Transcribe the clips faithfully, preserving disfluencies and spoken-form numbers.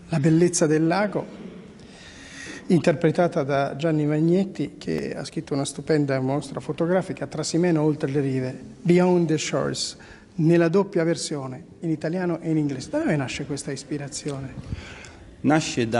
La bellezza del lago, interpretata da Gianni Magnetti, che ha scritto una stupenda mostra fotografica, Trasimeno oltre le rive, Beyond the Shores, nella doppia versione, in italiano e in inglese. Da dove nasce questa ispirazione? Nasce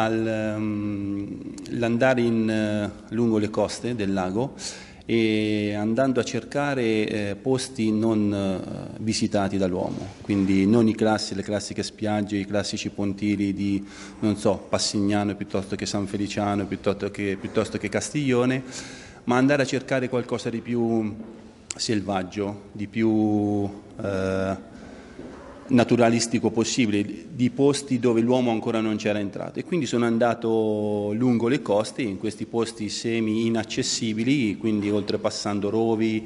dall'andare um, uh, lungo le coste del lago e andando a cercare eh, posti non eh, visitati dall'uomo, quindi non i classi, le classiche spiagge, i classici pontili di, non so, Passignano piuttosto che San Feliciano, piuttosto che, piuttosto che Castiglione, ma andare a cercare qualcosa di più selvaggio, di più eh, naturalistico possibile, di posti dove l'uomo ancora non c'era entrato, e quindi sono andato lungo le coste in questi posti semi inaccessibili, quindi oltrepassando rovi,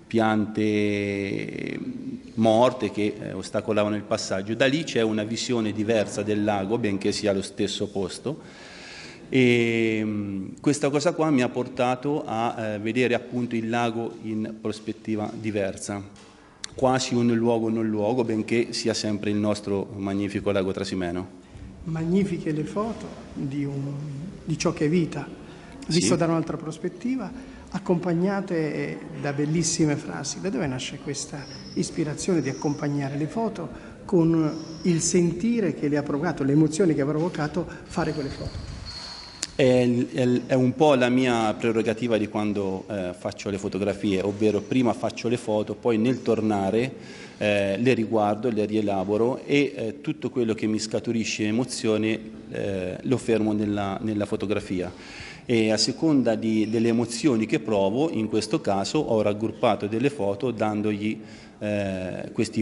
piante morte che eh, ostacolavano il passaggio. Da lì c'è una visione diversa del lago, benché sia lo stesso posto, e mh, questa cosa qua mi ha portato a eh, vedere appunto il lago in prospettiva diversa, quasi un luogo non luogo, benché sia sempre il nostro magnifico lago Trasimeno. Magnifiche le foto di, un, di ciò che è vita, visto sì, da un'altra prospettiva, accompagnate da bellissime frasi. Da dove nasce questa ispirazione di accompagnare le foto con il sentire che le ha provocato, le emozioni che ha provocato fare quelle foto? È, è, è un po' la mia prerogativa di quando eh, faccio le fotografie, ovvero prima faccio le foto, poi nel tornare eh, le riguardo, le rielaboro e eh, tutto quello che mi scaturisce emozione eh, lo fermo nella, nella fotografia. E a seconda di, delle emozioni che provo, in questo caso ho raggruppato delle foto dandogli eh, questi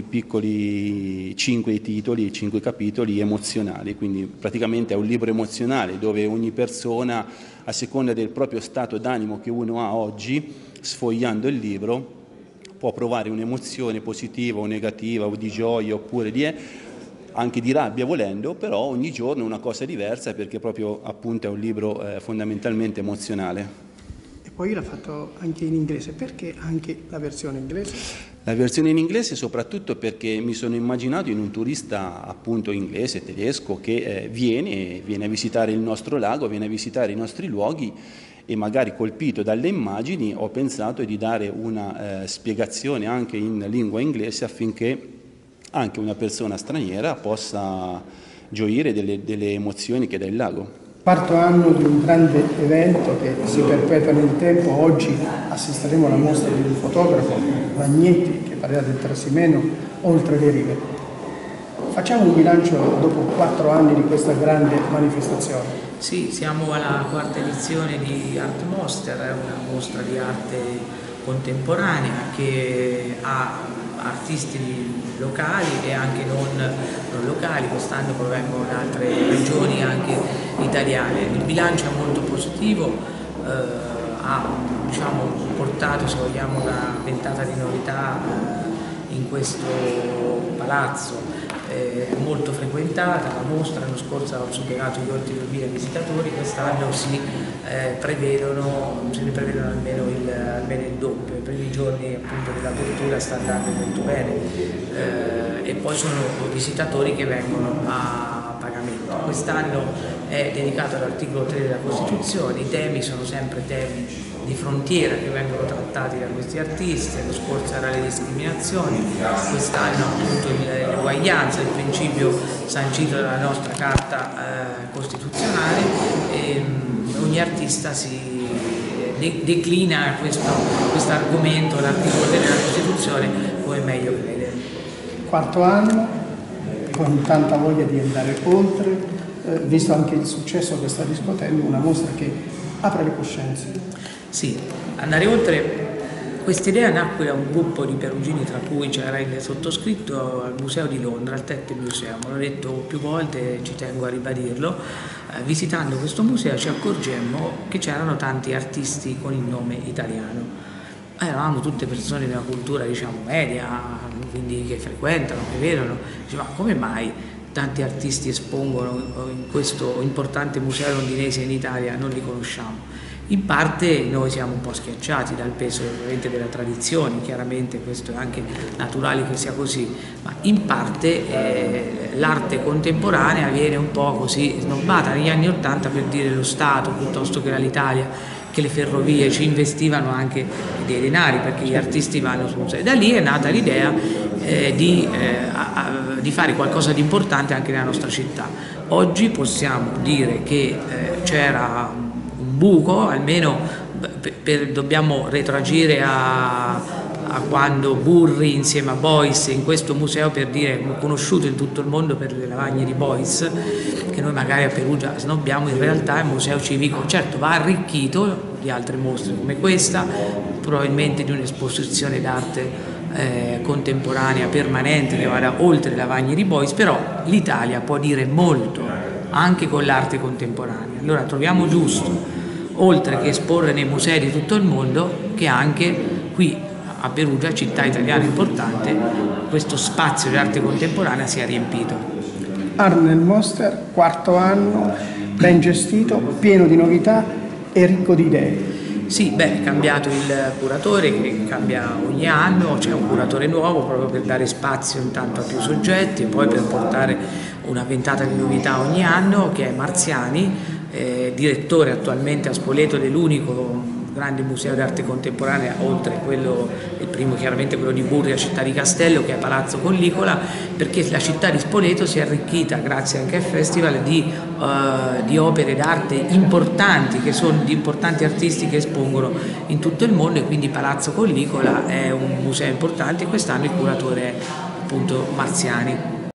piccoli cinque titoli, cinque capitoli emozionali, quindi praticamente è un libro emozionale dove ogni persona, a seconda del proprio stato d'animo che uno ha oggi, sfogliando il libro, può provare un'emozione positiva o negativa o di gioia oppure di... anche di rabbia volendo, però ogni giorno è una cosa diversa perché proprio appunto è un libro eh, fondamentalmente emozionale. E poi l'ha fatto anche in inglese, perché anche la versione inglese? La versione in inglese soprattutto perché mi sono immaginato in un turista appunto inglese, tedesco, che eh, viene, viene a visitare il nostro lago, viene a visitare i nostri luoghi e magari colpito dalle immagini ho pensato di dare una eh, spiegazione anche in lingua inglese affinché anche una persona straniera possa gioire delle, delle emozioni che dà il lago. Quarto anno di un grande evento che si perpetua nel tempo. Oggi assisteremo alla mostra di un fotografo, Magnetti, che parlerà del Trasimeno oltre le rive. Facciamo un bilancio dopo quattro anni di questa grande manifestazione. Sì, siamo alla quarta edizione di Art Monster, una mostra di arte contemporanea che ha artisti locali e anche non, non locali, quest'anno provengono da altre regioni anche italiane. Il bilancio è molto positivo, eh, ha diciamo, portato, se vogliamo, una ventata di novità eh, in questo palazzo. È molto frequentata la mostra, l'anno scorso ha superato gli oltre duemila visitatori, quest'anno si, eh, prevedono, se ne prevedono almeno il, almeno il doppio. I primi giorni appunto dell'apertura sta andando molto bene eh, e poi sono visitatori che vengono a pagamento. Quest'anno è dedicato all'articolo tre della Costituzione, i temi sono sempre temi di frontiera che vengono trattati da questi artisti. L'anno scorso era le discriminazioni, quest'anno appunto l'uguaglianza, il principio sancito dalla nostra Carta eh, Costituzionale, e um, ogni artista si de declina questo quest argomento, l'articolo tre della Costituzione, come meglio crede. Quarto anno, con tanta voglia di andare oltre, eh, visto anche il successo che sta riscuotendo, una mostra che apre le coscienze. Sì, andare oltre, questa idea nacque da un gruppo di perugini, tra cui c'era il sottoscritto al Museo di Londra, al Tate Museum. L'ho detto più volte, ci tengo a ribadirlo, eh, visitando questo museo ci accorgemmo che c'erano tanti artisti con il nome italiano. Eravamo tutte persone di una cultura diciamo media, quindi che frequentano, che vedono, dice, ma come mai tanti artisti espongono in questo importante museo londinese in Italia, non li conosciamo? In parte noi siamo un po' schiacciati dal peso ovviamente della tradizione, chiaramente questo è anche naturale che sia così, ma in parte eh, l'arte contemporanea viene un po' così snobbata. Negli anni Ottanta, per dire, lo Stato piuttosto che l'Italia, che le ferrovie ci investivano anche dei denari perché gli artisti vanno su musei. Da lì è nata l'idea eh, di, eh, a, a, di fare qualcosa di importante anche nella nostra città. Oggi possiamo dire che eh, c'era buco, almeno per, per, dobbiamo retroagire a, a quando Burri insieme a Beuys in questo museo, per dire, conosciuto in tutto il mondo per le lavagne di Beuys, che noi magari a Perugia snobbiamo, in realtà è un museo civico, certo va arricchito di altre mostre come questa, probabilmente di un'esposizione d'arte eh, contemporanea permanente che vada oltre le lavagne di Beuys, però l'Italia può dire molto anche con l'arte contemporanea. Allora troviamo giusto, oltre che esporre nei musei di tutto il mondo, che anche qui a Perugia, città italiana importante, questo spazio di arte contemporanea sia riempito. Art nel Mostre, quarto anno, ben gestito, pieno di novità e ricco di idee. Sì, beh, è cambiato il curatore, che cambia ogni anno, c'è un curatore nuovo proprio per dare spazio intanto a più soggetti e poi per portare una ventata di novità ogni anno, che è Marziani, Eh, direttore attualmente a Spoleto dell'unico grande museo d'arte contemporanea, oltre quello, il primo chiaramente quello di Burri a Città di Castello, che è Palazzo Collicola, perché la città di Spoleto si è arricchita grazie anche al festival di, uh, di opere d'arte importanti, che sono di importanti artisti che espongono in tutto il mondo, e quindi Palazzo Collicola è un museo importante e quest'anno il curatore è appunto Marziani.